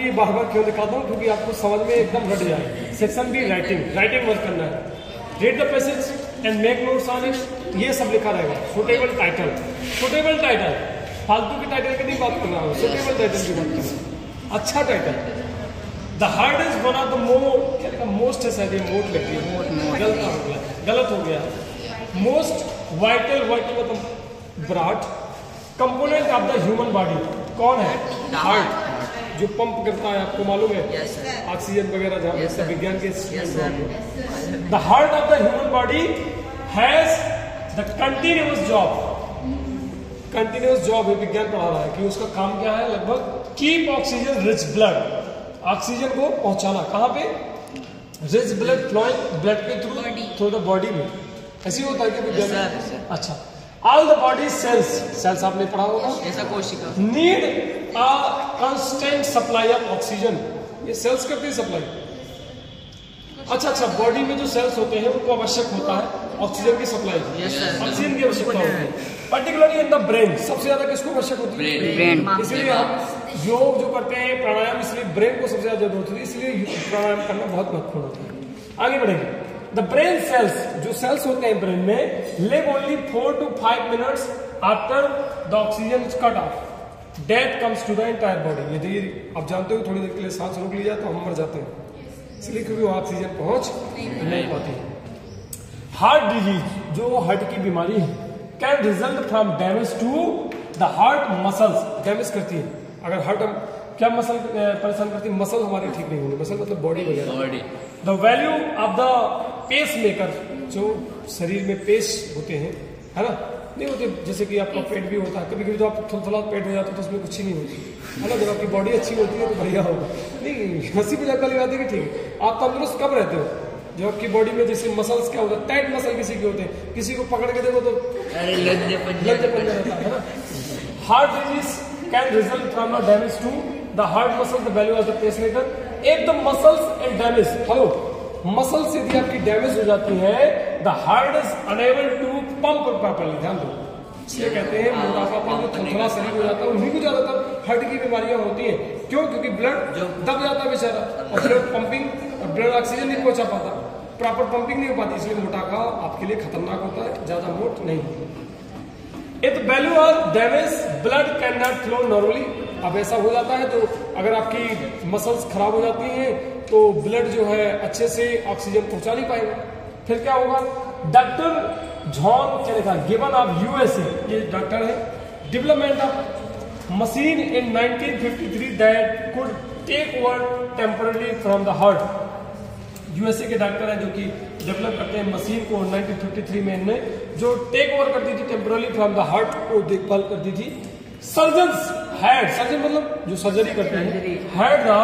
कि बार बार क्यों दिखाता हूँ, क्योंकि आपको समझ में एकदम रट जाए। सेक्शन बी राइटिंग वर्क करना है। Read the passage and make notes on it, ये सब लिखा रहेगा। सुटेबल टाइटल, फालतू की टाइटल की नहीं बात करना है, सुटेबल टाइटल की बात करना है, अच्छा title. The heart is one of the most है, शायद ये मोट लगती है, गलत हो गया। मोस्ट वाइटल मतलब broad component of the human body कौन है? हार्ट, जो पंप करता है, आपको मालूम है, ऑक्सीजन वगैरह जहाँ सब विज्ञान के। The heart of the human body has the continuous job है, विज्ञान पढ़ा रहा है कि उसका काम क्या है, लगभग keep oxygen rich blood, oxygen को पहुंचाना कहाँ पे? रिच ब्लड फ्लोइंग, ब्लड के थ्रू द बॉडी में। ऐसे होता है कि विज्ञान। अच्छा, ऑल द बॉडी सेल्स आपने पढ़ा होगा, ऐसा कोशिका need a constant supply of oxygen, ये सेल्स करते हैं सप्लाई। अच्छा, बॉडी में जो सेल्स होते हैं उनको आवश्यक होता है ऑक्सीजन की सप्लाई, ऑक्सीजन की आवश्यकता होती है। पर्टिकुलरली इन द ब्रेन सबसे ज्यादा किसको आवश्यक होती है? ब्रेन। इसलिए हम योग जो करते हैं, प्राणायाम, इसलिए ब्रेन को सबसे ज्यादा जरूरत होती है, इसलिए प्राणायाम करना बहुत महत्वपूर्ण होता है। आगे बढ़ेंगे। द ब्रेन सेल्स, जो सेल्स होते हैं ब्रेन में, live only 4 to 5 minutes after the oxygen is cut off, death comes to the entire body. यदि आप जानते हो थोड़ी देर के लिए सांस रोक ली जाए तो हम मर जाते हैं, इसलिए क्योंकि वो ऑक्सीजन पहुंच नहीं पाती। हार्ट डिजीज, जो हार्ट की बीमारी है, can result from damage to the heart muscles, damage करती है। अगर हार्ट क्या मसल परेशान करती है? मसल हमारे ठीक नहीं होंगे, मसल मतलब बॉडी वगैरह। The value of the pacemaker, जो शरीर में पेश होते हैं, है ना, नहीं होते, जैसे कि आपका पेट भी होता है, कभी कभी तो आप थोड़ा पेट हो जाता है तो उसमें कुछ ही नहीं होती है ना। जब आपकी बॉडी अच्छी होती है तो बढ़िया होगा। नहीं, हंसी मजाक वाली बात है कि ठीक है, आप तंदुरुस्त कब रहते हो? जब आपकी बॉडी में जैसे मसल्स क्या होता है, टाइट मसल किसी के होते हैं, किसी को पकड़ के देखो तो लज्जे पंजा रहता है ना। Heart disease can result from the damage to the heart muscle, the value of the pacemaker. If the muscles and damage, hello, muscles यदि आपकी डैमेज हो जाती है, the heart is unable to pump properly. ध्यान दो, इसलिए कहते हैं मोटापापन जो थोड़ा शरीर हो जाता है उन्हीं को ज्यादातर हार्ट की बीमारियां होती हैं। क्यों? क्योंकि ब्लड दब जाता है बेचारा, और ब्लड पंपिंग, ब्लड ऑक्सीजन नहीं पहुंचा पाता, प्रॉपर पंपिंग नहीं हो पाती, इसलिए मोटापा आपके लिए खतरनाक होता है, ज्यादा मोट नहीं। If value of damage blood can not flow normally, अब ऐसा हो जाता है तो अगर आपकी मसल्स खराब हो जाती हैं तो ब्लड जो है अच्छे से ऑक्सीजन पहुंचा नहीं पाएगा। फिर क्या होगा? डॉक्टर जॉन क्या गिवन ऑफ यूएसए, ये डॉक्टर है, development of machine in 1953 that could take over temporary from the heart. USA के डॉक्टर हैं जो कि डेवलप करते हैं मशीन को 1953 में, इनने जो टेक ओवर करती थी टेम्पररी फ्रॉम द हार्ट को देखभाल करती थी। सर्जन्स हैड, सर्जन मतलब जो सर्जरी करते हैं, had the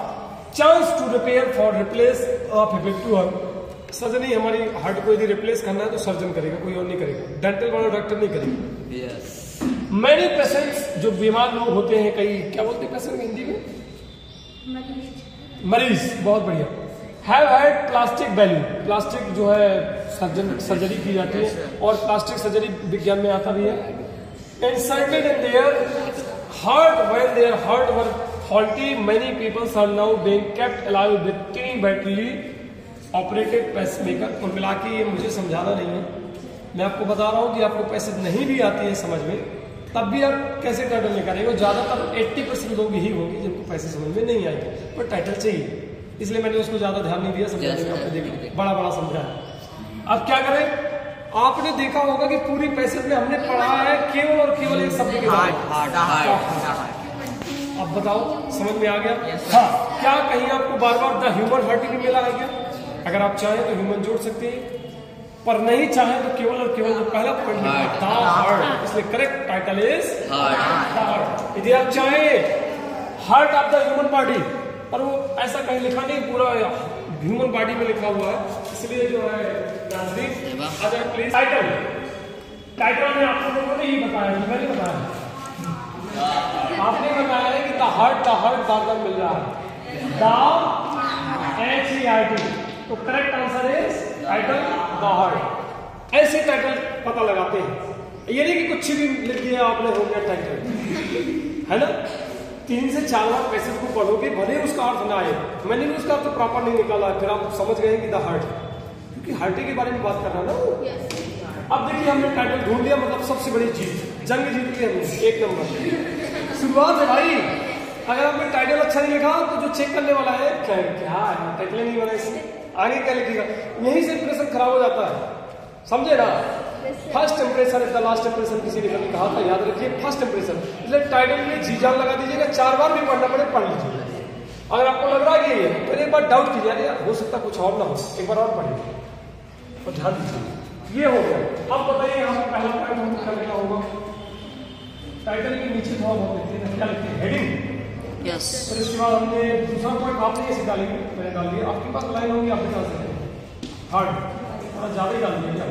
chance to repair for replace of effective heart. Surgery, हमारी हार्ट को यदि रिप्लेस करना है तो सर्जन करेगा, कोई और नहीं करेगा, डेंटल वाला डॉक्टर नहीं करेगा। मैनी पेशेंट्स, जो बीमार लोग होते हैं, कई क्या बोलते हैं पेशेंट हिंदी में? मरीज, बहुत बढ़िया। Have had plastic value, plastic जो है सर्जरी की जाती है, और प्लास्टिक सर्जरी विज्ञान में आता भी है। Inserted in their heart when their heart were faulty, many peoples are now being kept alive with tiny battery operated pacemaker. और मिला के ये मुझे समझाना नहीं है, मैं आपको बता रहा हूँ कि आपको पैसे नहीं भी आती है समझ में, तब भी आप कैसे टाइटल निकालेंगे। ज्यादातर 80% लोग यही होंगे जिनको पैसे समझ में नहीं आएंगे, पर टाइटल चाहिए, इसलिए मैंने उसको ज्यादा ध्यान नहीं दिया समझाने में। आपने देखा बड़ा बड़ा समझाया। अब क्या करें? आपने देखा होगा कि पूरी पैसेज में हमने पढ़ा है केवल और केवल एक शब्द के बारे में। अब बताओ समझ में आ गया? हाँ, क्या कहीं आपको बार बार द ह्यूमन हार्ट ही मिला है क्या? अगर आप चाहें तो ह्यूमन जोड़ सकते हैं, पर नहीं चाहें तो केवल और केवल जो पहला पॉइंट द हार्ट, इसलिए करेक्ट टाइटल इज हार्ट। यदि आप चाहें heart of the human body, पर वो ऐसा कहीं लिखा नहीं, पूरा ह्यूमन बॉडी में लिखा हुआ है, इसलिए जो है प्लीज टाइटल, टाइटल में आप लोगों ने ही बताया, मैंने बताया, आपने बताया है कि द हार्ट बार बार मिल रहा है, द HERT, तो correct answer is title the heart. ऐसे टाइटल पता लगाते हैं, ये नहीं कि कुछ भी लिख दिया आपने हो गया टाइटल, है ना। 3 से 4 बार पैसेज को पढ़ोगे, भले उसका अर्थ ना आए। मैंने भी उसका अर्थ प्रॉपर नहीं निकाला, फिर आप समझ गए कि द हार्ट, क्योंकि हार्ट के बारे में बात कर रहा ना। अब देखिए हमने टाइटल ढूंढ लिया, मतलब सबसे बड़ी चीज जंग जीत लिया हमने, 1 नंबर शुरुआत है भाई। अगर आपने टाइटल अच्छा नहीं लिखा तो जो चेक करने वाला है क्या है, टाइटल नहीं बना इससे आगे क्या लिखेगा, यहीं से इंप्रेशन खराब हो जाता है, समझे ना। First impression is the last impression, किसी ने कभी कहा था, याद रखिए फर्स्ट इंप्रेशन। इसलिए टाइटल में जी जान लगा दीजिएगा, 4 बार भी पढ़ना पड़े पढ़ लीजिए। अगर आपको लग रहा है कि ये तो एक बार डाउट कीजिए, यार हो सकता कुछ और ना हो, एक बार और पढ़िए और ध्यान दीजिए। ये हो गया। अब बताइए यहाँ पे पहला पॉइंट हमको क्या लिखना होगा, टाइटल के नीचे थोड़ा बहुत लिखते हैं, क्या लिखते हैं, हेडिंग। फिर इसके बाद हमने दूसरा पॉइंट आपने ये डालेंगे, मैंने डाल दिया, आपके पास लाइन होगी, आप डाल सकते हैं हार्ड, थोड़ा ज्यादा ही डाल दिया,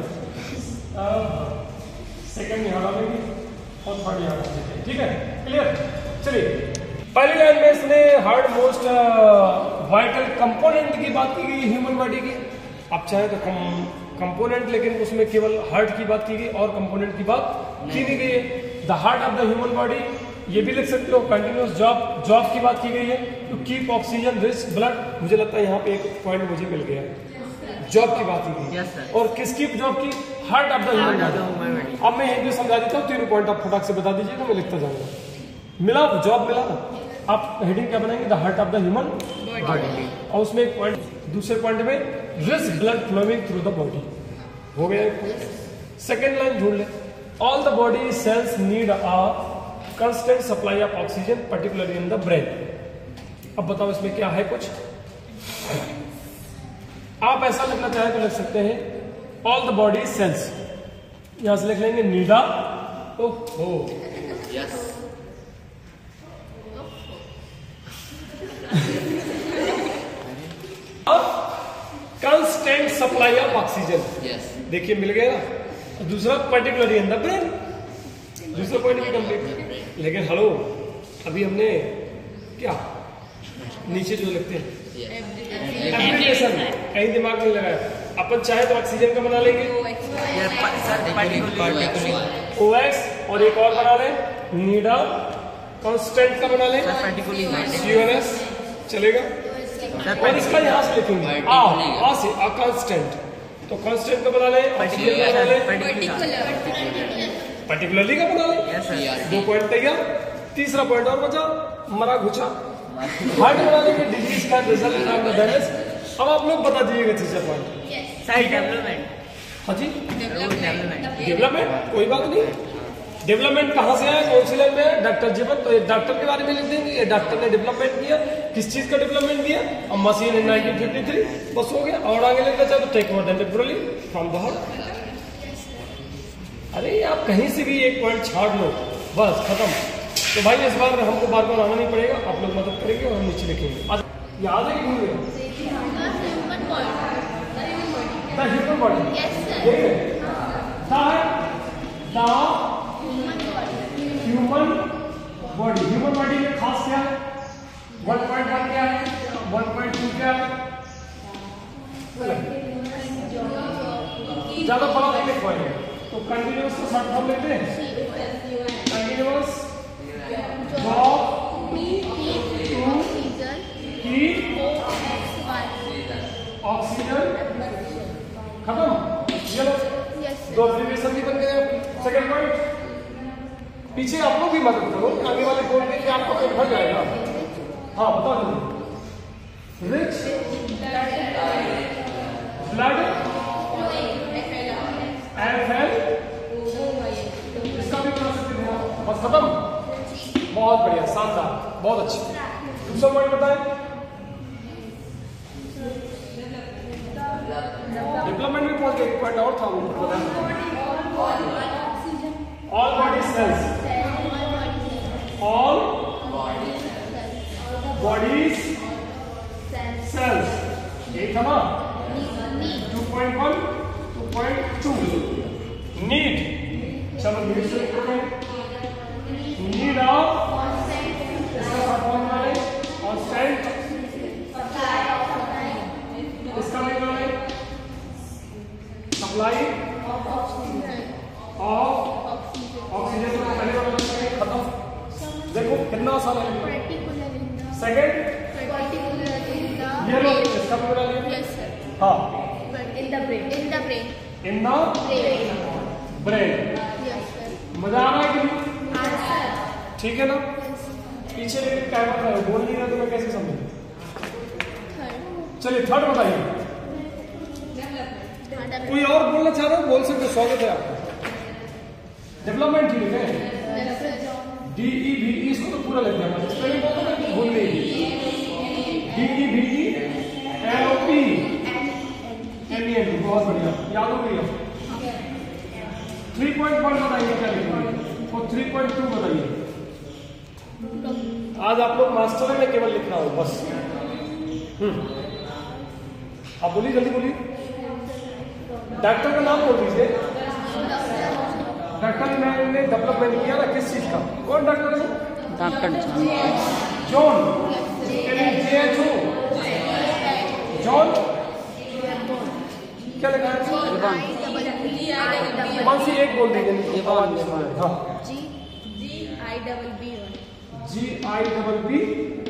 सेकंड यहाँ डालेंगे और थर्ड यहाँ डालेंगे, ठीक है, क्लियर। चलिए पहली लाइन में इसने हार्ड मोस्ट वाइटल कंपोनेंट की बात की गई ह्यूमन बॉडी की। आप चाहे तो कंपोनेंट, लेकिन उसमें केवल हार्ट की बात की गई और कंपोनेंट की बात की नहीं गई है। The heart of the human body, ये भी लिख सकते हो। कंटिन्यूअस जॉब की बात की गई है, to keep oxygen rich blood. मुझे लगता है यहाँ पे एक पॉइंट मुझे मिल गया, जॉब की बात की गई। और किसकी जॉब की, heart of the human body. अब मैं यहीं पे समझा देता हूँ, 3 पॉइंट आप फटाक से बता दीजिएगा, मैं लिखता जाऊंगा। मिला, जॉब मिला ना। आप हेडिंग क्या बनाएंगे, the heart of the human body, और उसमें एक पॉइंट, दूसरे पॉइंट में rich blood flowing through the body, हो गया। सेकेंड लाइन ढूंढ ले, all the body cells need a constant supply of oxygen particularly in the brain। अब बताओ इसमें क्या है कुछ, आप ऐसा लिखना चाहे तो लिख सकते हैं ऑल द बॉडी सेल्स, यहां से लिख लेंगे नीडा, ओहो yes, constant supply of oxygen, देखिए मिल गया ना। दूसरा पर्टिकुलरली इन द ब्रेन, दूसरा पॉइंट भी कंप्लीट। लेकिन हेलो, अभी हमने क्या नीचे जो लिखते हैं एप्लीकेशन, कहीं दिमाग नहीं लगाया। अपन चाहे तो ऑक्सीजन का बना लेंगे OX, और एक और बना लें नीडा, कांस्टेंट का बना लें CONS, चलेगा। और इसका यहाँ से लिखेंगे आ से कांस्टेंट, तो कांस्टेंट का बना लें, ऑक्सीजन का बना लें, पर्टिकुलरली का बना लें। 2 पॉइंट तैयार। तीसरा पॉइंट और बचा, मरा घुचा। हार्ट बनाने के डिजीज का रिजल्ट ऑफ द बैलेंस। अब आप लोग बता दीजिएगा तीसरा पॉइंट, डेवलपमेंट। हाँ जी, डेवलपमेंट, कोई बात नहीं। डेवलपमेंट कहाँ से आया, कौन सी लाइन में है, डॉक्टर जीवन, तो एक डॉक्टर के बारे में लिख देंगे, ये डॉक्टर ने डेवलपमेंट किया, किस चीज का डेवलपमेंट किया, अब मशीन इन 1953, बस हो गया। और आगे लिखना चाहे तो take over temporarily from the heart. अरे आप कहीं से भी एक पॉइंट छाड़ लो, बस खत्म। तो भाई इस बार हमको बार बार आना नहीं पड़ेगा, आप लोग मदद करेंगे और हम नीचे लिखेंगे। याद है कि भूल गए, the human body, human body में खास क्या है, 1.1 क्या है, 1.2 क्या है, ज्यादा बड़ा नहीं लिख पाएंगे। तो कंटिन्यूअस का शॉर्ट फॉर्म लेते हैं, कंटिन्यूअस ऑक्सीजन खत्म। चलो 2 एब्रिविएशन भी बन गए। सेकंड पॉइंट, पीछे आप लोग भी मदद करो, आगे वाले बोल के कि आपको पेट भर जाएगा। हाँ बता दो, रिच ब्लड FL, इसका भी बना सकते हैं, बस खत्म। बहुत बढ़िया, शानदार, बहुत अच्छी। दूसरा पॉइंट बताएं, डेवलपमेंट में पहुंच गए। पॉइंट और था वो all body cells, all bodies cells, ये था ना। 2.1, 2.2 नीड, चलो नीड से नीड ऑफ, इसका शॉर्ट फॉर्म बना लें कांस्टेंट, इसका भी बना लें सप्लाई ऑफ ऑक्सीजन। तो पहले वाला खत्म। देखो कितना आसान है, ये लो इसका भी बना लिया। Yes sir. हाँ In the brain. In the Brain. Brain. Yes sir. मजा आ रहा है कि नहीं? Answer. ठीक है ना? पीछे कैमरा बोल नहीं रहा तो मैं कैसे समझूं? चलिए थर्ड बताइए। कोई और बोलना चाह रहा हो बोल सकते, स्वागत है आपका। डेवलपमेंट ही लिखे DEVE, इसको तो पूरा लिख देना, स्पेलिंग भूल गई। DEVE LOP MENT, बहुत बढ़िया, याद हो गया। 3.1 बताइए क्या लिखेंगे और 3.2 बताइए। आज आप लोग मास्टर है, मैं केवल लिख रहा हूँ बस। आप बोलिए, जल्दी बोलिए। डॉक्टर का नाम बोल दीजिए। डॉक्टर ने डेवलपमेंट किया ना किस चीज का? कौन डॉक्टर है? Doctor John. जॉन क्या लिखा है? कौन सी एक बोल दीजिए। हाँ GIBBI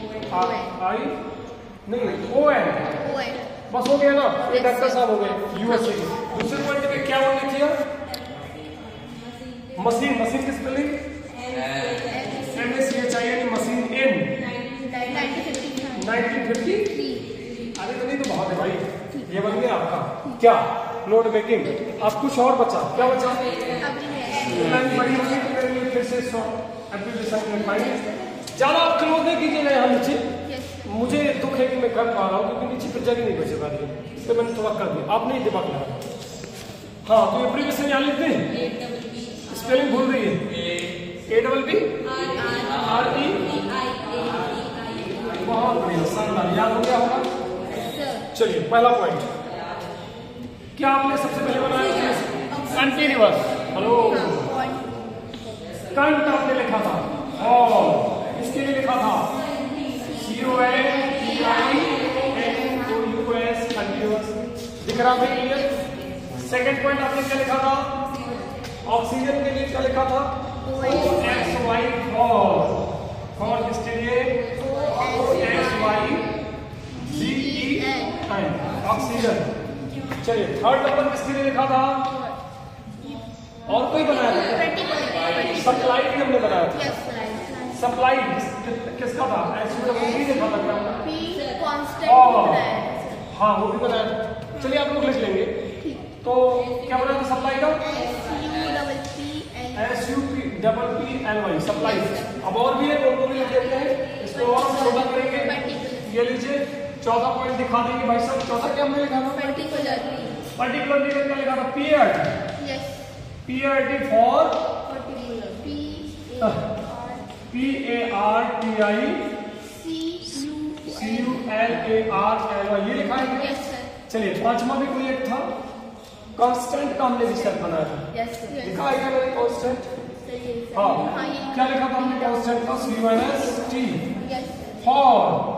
नहीं ON, बस हो गया ना। ये डॉक्टर साहब हो गए यूएसए के। दूसरे पॉइंट पे क्या बोलनी थी? मशीन। मशीन की स्पेलिंग MACHI यानी मशीन इन 1950। अरे तो नहीं तो बहुत है भाई, ये बन गया आपका क्या? Note making. अब कुछ और बचा, क्या बचा? बड़ी होगी तो मेरे लिए फिर से ज्यादा आप क्लोज नहीं कीजिएगा यहाँ नीचे। मुझे दुख है कि मैं कर पा रहा हूँ क्योंकि नीचे पे जगह नहीं बचे पा रही है, तो मैंने थोड़ा कर दिया। आप नहीं दिमाग लगा। हाँ तो एप्लीकेशन यहाँ लिखते हैं, स्पेलिंग भूल रही है। ABB RE, बहुत बढ़िया, शानदार, याद हो गया होगा। चलिए पहला पॉइंट क्या आपने सबसे पहले बनाया? कंटिन्यूअस। हेलो, कंट आपने लिखा था और इसके लिए लिखा था CONTINUOUS कंटिन्यूअस। दिख रहा है क्लियर? सेकंड पॉइंट आपने क्या लिखा था? ऑक्सीजन के लिए क्या लिखा था? OXY फॉर किसके लिए? OXY oxygen. चलिए थर्ड नंबर किसके लिए लिखा था? और कोई बनाया था? सप्लाई भी हमने बनाया था। सप्लाई किसका था? SUWB लिखा था क्या? हाँ वो भी बनाया था। चलिए आप लोग लिख लेंगे। तो क्या बनाया था सप्लाई का? SUPPLY supply. अब और भी है, उनको भी लिख देते हैं। इसको और छोटा करेंगे। ये लीजिए चौथा पॉइंट दिखा देंगे भाई साहब। चौथा क्या हमने लिखा था? पर्टिकुलरली क्या लिखा था? PRD फॉर PARTICULARLY, ये लिखा है। चलिए पांचवा भी कोई एक था, कांस्टेंट का हमने विषय बनाया था। लिखा है क्या मैंने कांस्टेंट? हाँ क्या लिखा था हमने कांस्टेंट का? CONST फॉर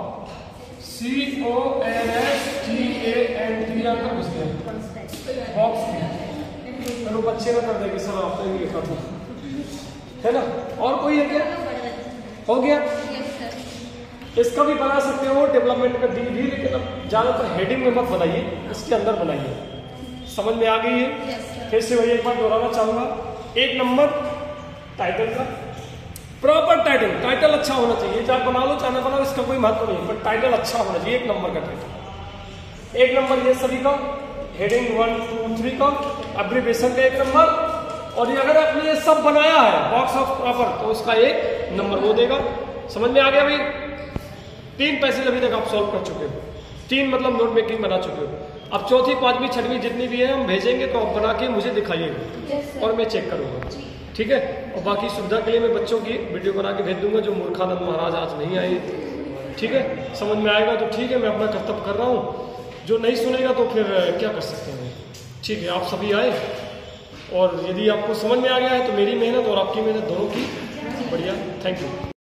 CONSTANT घुस गया बॉक्स में। चलो बच्चे ना कर देंगे सर, आपने भी लिखा था, है ना? और कोई है क्या? हो गया। इसका भी बना सकते हो डेवलपमेंट का DD, लेकिन ज्यादातर हेडिंग में मत बनाइए, इसके अंदर बनाइए। समझ में आ गई है? फिर से वही एक बार दोहराना चाहूंगा। एक नंबर टाइटल का, प्रॉपर टाइटल अच्छा होना चाहिए। चाहे बना लो चाहे ना बनाओ, इसका कोई महत्व नहीं, पर टाइटल अच्छा होना चाहिए। एक नंबर का टाइटल, एक नंबर ये सभी का, हेडिंग 1, 2, 3 का, एब्रिविएशन का 1 नंबर, और ये अगर आपने ये सब बनाया है बॉक्स ऑफ प्रॉपर तो उसका 1 नंबर वो देगा। समझ में आ गया भाई? 3 पैसेज अभी तक आप सॉल्व कर चुके हो, 3 मतलब नोट मेकिंग बना चुके हो। अब चौथी, पांचवी, छठवीं जितनी भी है हम भेजेंगे तो आप बना के मुझे दिखाइएगा और मैं चेक करूंगा, ठीक है? और बाकी सुविधा के लिए मैं बच्चों की वीडियो बना के भेज दूंगा। जो मूर्खानंद महाराज आज नहीं आए, ठीक है? समझ में आएगा तो ठीक है, मैं अपना कर्तव्य कर रहा हूँ। जो नहीं सुनेगा तो फिर क्या कर सकते हैं, ठीक है? आप सभी आए, और यदि आपको समझ में आ गया है तो मेरी मेहनत और आपकी मेहनत दोनों की बढ़िया। Thank you.